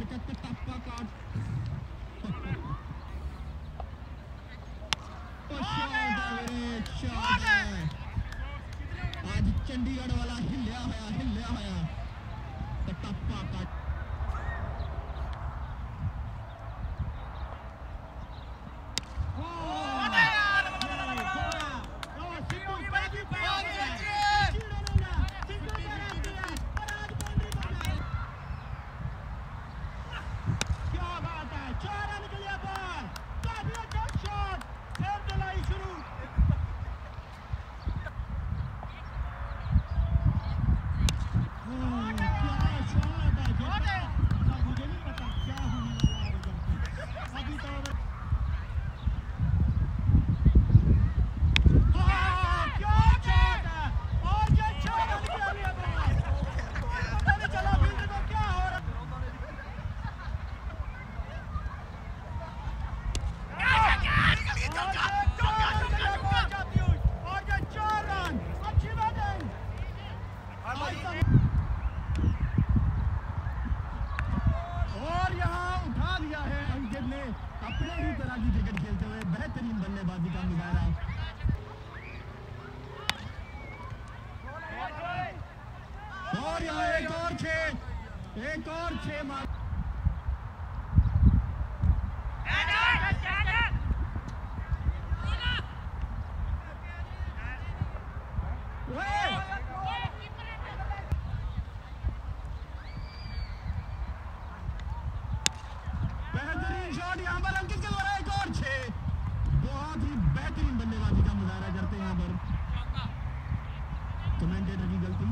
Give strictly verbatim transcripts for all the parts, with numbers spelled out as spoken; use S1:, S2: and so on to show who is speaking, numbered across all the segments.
S1: आज चंडीगढ़ वाला हिलिया होया हिलिया होया टप्पा काट और यहाँ उठा लिया है अंकित ने अपने ही तरह की क्रिकेट खेलते हुए बेहतरीन बल्लेबाजी का मुजाहरा। और यहाँ एक और छह एक और छह मार बेहतरीन शॉट यहाँ पर अंकित के द्वारा एक और छह। बहुत ही बेहतरीन बल्लेबाजी का मुजाहरा करते हैं यहाँ पर कमेंटेटर की गलती।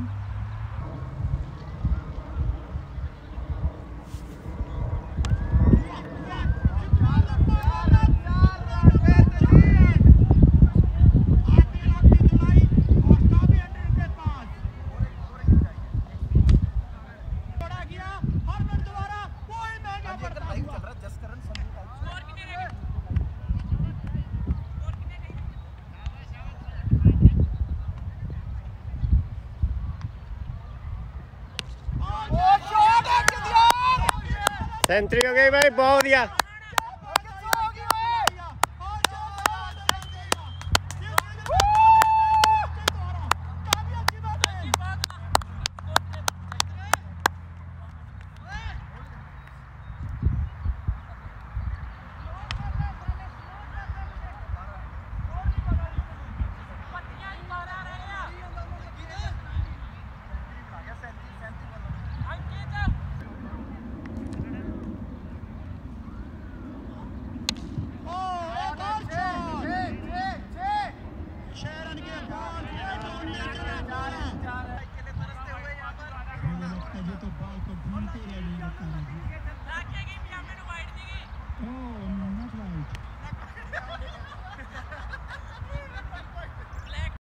S2: सेंचुरी हो गई भाई, बहुत दिया।